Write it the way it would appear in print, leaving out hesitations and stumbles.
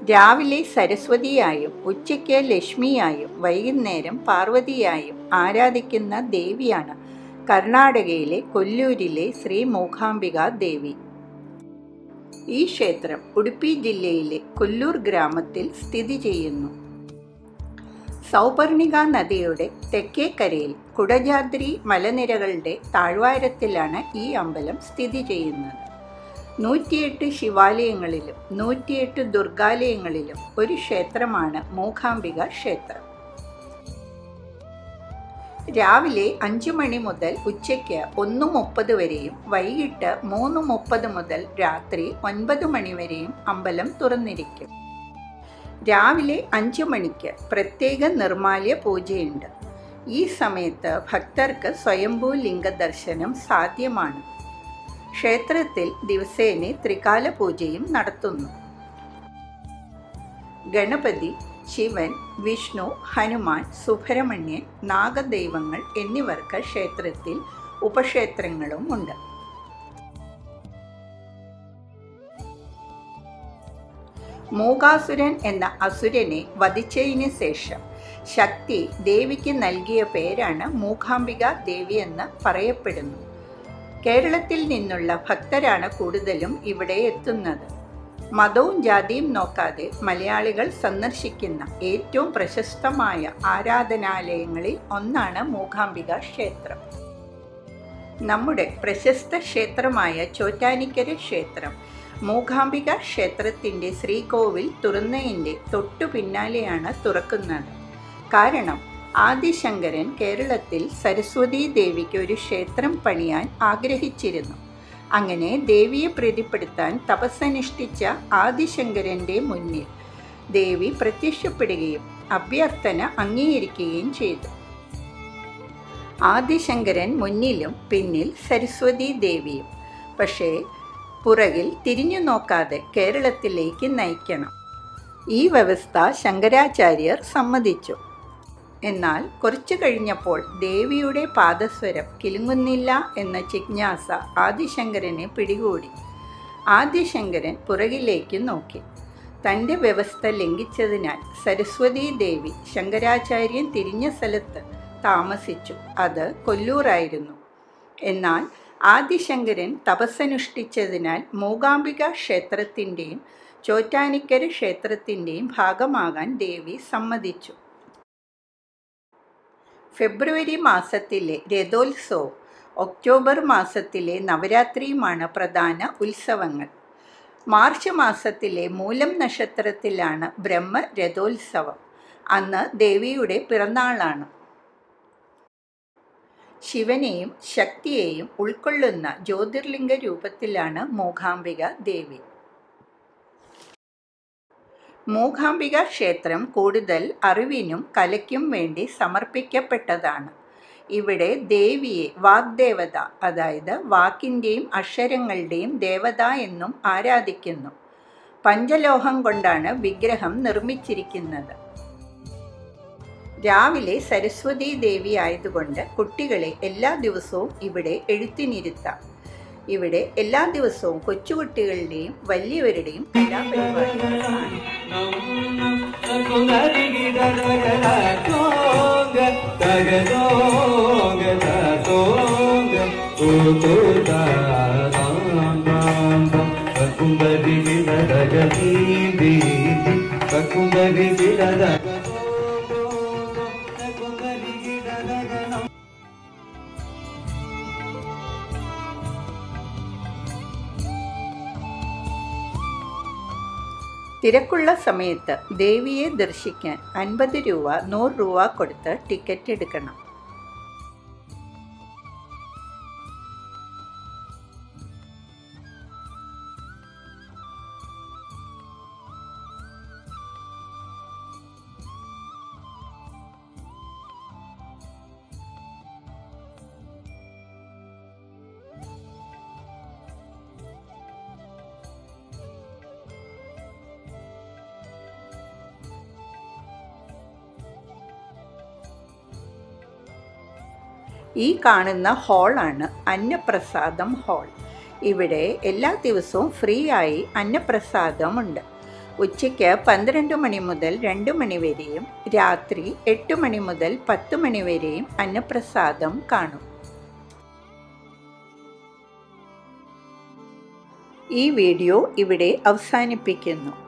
രാവിലെ സരസ്വതിയായും ഉച്ചയ്ക്ക് ലക്ഷ്മിയായും വൈകുന്നേരം പാർവതിയായും ആരാധിക്കുന്ന ദേവിയാണ് കർണാടകയിലെ കൊല്ലൂരിലെ ശ്രീ മൂകാംബിക ദേവി. ഈ ക്ഷേത്രം ഉടുപ്പി ജില്ലയിലെ കൊല്ലൂർ ഗ്രാമത്തിൽ സ്ഥിതി ചെയ്യുന്നു. സൗപർണിക നദിയുടെ തെക്കേക്കരയിൽ കുടജാദ്രി മലനിരകളുടെ താഴ്വാരത്തിലാണ് ഈ അമ്പലം സ്ഥിതി ചെയ്യുന്നത്. 108 ശിവാലയങ്ങളിലും 108 ദുർഗാലയങ്ങളിലും ഒരു ക്ഷേത്രമാണ് മൂകാംബിക ക്ഷേത്രം. രാവിലെ 5 മണി മുതൽ ഉച്ചയ്ക്ക് 1:30 വരെയും വൈകിട്ട് 3:30 മുതൽ രാത്രി 9 മണി വരെയും അമ്പലം തുറന്നിരിക്കും. രാവിലെ 5 മണിക്ക് പ്രത്യേക നിർമാല്യ പൂജയുണ്ട്. ഈ സമയത്ത് ഭക്തർക്ക് സ്വയംഭൂ ലിംഗ ദർശനം സാധ്യമാണ്. ക്ഷേത്രത്തിൽ ദിവസേന ത്രികാല പൂജയും നടത്തുന്നു. ഗണപതി, ശിവൻ, വിഷ്ണു, ഹനുമാൻ, സുബ്രഹ്മണ്യൻ, നാഗദൈവങ്ങൾ എന്നിവർക്ക് ക്ഷേത്രത്തിൽ ഉപക്ഷേത്രങ്ങളും ഉണ്ട്. മൂകാസുരൻ എന്ന അസുരനെ വധിച്ചതിന് ശേഷം ശക്തി ദേവിക്ക് നൽകിയ പേരാണ് മൂകാംബിക ദേവി എന്ന് പറയപ്പെടുന്നു. കേരളത്തിൽ നിന്നുള്ള ഭക്തരാണ് കൂടുതലും ഇവിടെ എത്തുന്നത്. മതവും ജാതിയും നോക്കാതെ മലയാളികൾ സന്ദർശിക്കുന്ന ഏറ്റവും പ്രശസ്തമായ ആരാധനാലയങ്ങളിൽ ഒന്നാണ് മൂകാംബിക ക്ഷേത്രം. നമ്മുടെ പ്രശസ്ത ക്ഷേത്രമായ ചോറ്റാനിക്കര ക്ഷേത്രം മൂകാംബിക ക്ഷേത്രത്തിൻ്റെ ശ്രീകോവിൽ തുറന്നതിൻ്റെ തൊട്ടു പിന്നാലെയാണ് തുറക്കുന്നത്. കാരണം ആദിശങ്കരൻ കേരളത്തിൽ സരസ്വതി ദേവിക്ക് ഒരു ക്ഷേത്രം പണിയാൻ ആഗ്രഹിച്ചിരുന്നു. അങ്ങനെ ദേവിയെ പ്രീതിപ്പെടുത്താൻ തപസ്സനുഷ്ഠിച്ച ആദിശങ്കരൻ്റെ മുന്നിൽ ദേവി പ്രത്യക്ഷപ്പെടുകയും അഭ്യർത്ഥന അംഗീകരിക്കുകയും ചെയ്തു. ആദിശങ്കരൻ മുന്നിലും പിന്നിൽ സരസ്വതി ദേവിയും. പക്ഷേ പുറകിൽ തിരിഞ്ഞു നോക്കാതെ കേരളത്തിലേക്ക് നയിക്കണം. ഈ വ്യവസ്ഥ ശങ്കരാചാര്യർ സമ്മതിച്ചു. എന്നാൽ കുറച്ചു കഴിഞ്ഞപ്പോൾ ദേവിയുടെ പാദസ്വരം കിലുങ്ങുന്നില്ല എന്ന ജിജ്ഞാസ ആദിശങ്കരനെ പിടികൂടി. ആദിശങ്കരൻ പുറകിലേക്ക് നോക്കി. തൻ്റെ വ്യവസ്ഥ ലംഘിച്ചതിനാൽ സരസ്വതി ദേവി ശങ്കരാചാര്യൻ തിരിഞ്ഞ സ്ഥലത്ത് താമസിച്ചു. അത് കൊല്ലൂരായിരുന്നു. എന്നാൽ ആദിശങ്കരൻ തപസ്സനുഷ്ഠിച്ചതിനാൽ മൂകാംബിക ക്ഷേത്രത്തിൻ്റെയും ചോറ്റാനിക്കര ക്ഷേത്രത്തിൻ്റെയും ഭാഗമാകാൻ ദേവി സമ്മതിച്ചു. ഫെബ്രുവരി മാസത്തിലെ രഥോത്സവവും ഒക്ടോബർ മാസത്തിലെ നവരാത്രിയുമാണ് പ്രധാന ഉത്സവങ്ങൾ. മാർച്ച് മാസത്തിലെ മൂലം നക്ഷത്രത്തിലാണ് ബ്രഹ്മ രഥോത്സവം. അന്ന് ദേവിയുടെ പിറന്നാളാണ്. ശിവനെയും ശക്തിയെയും ഉൾക്കൊള്ളുന്ന ജ്യോതിർലിംഗ രൂപത്തിലാണ് മൂകാംബിക ദേവി. മൂകാംബിക ക്ഷേത്രം കൂടുതൽ അറിവിനും കലയ്ക്കും വേണ്ടി സമർപ്പിക്കപ്പെട്ടതാണ്. ഇവിടെ ദേവിയെ വാഗ്ദേവത, അതായത് വാക്കിൻ്റെയും അക്ഷരങ്ങളുടെയും ദേവത എന്നും ആരാധിക്കുന്നു. പഞ്ചലോഹം കൊണ്ടാണ് വിഗ്രഹം നിർമ്മിച്ചിരിക്കുന്നത്. രാവിലെ സരസ്വതി ദേവി ആയതുകൊണ്ട് കുട്ടികളെ എല്ലാ ദിവസവും ഇവിടെ എഴുത്തിനിരുത്താം. ഇവിടെ എല്ലാ ദിവസവും കൊച്ചുകുട്ടികളുടെയും വലിയവരുടെയും കലാപരിപാടികൾ കാണും. തിരക്കുള്ള സമയത്ത് ദേവിയെ ദർശിക്കാൻ 50 രൂപ 100 രൂപ കൊടുത്ത് ടിക്കറ്റ് എടുക്കണം. ഈ കാണുന്ന ഹാളാണ് അന്നപ്രസാദം ഹാൾ. ഇവിടെ എല്ലാ ദിവസവും ഫ്രീ ആയി അന്നപ്രസാദമുണ്ട്. ഉച്ചയ്ക്ക് 12 മണി മുതൽ 2 മണി വരെയും രാത്രി 8 മണി മുതൽ 10 മണി വരെയും അന്നപ്രസാദം കാണും. ഈ വീഡിയോ ഇവിടെ അവസാനിപ്പിക്കുന്നു.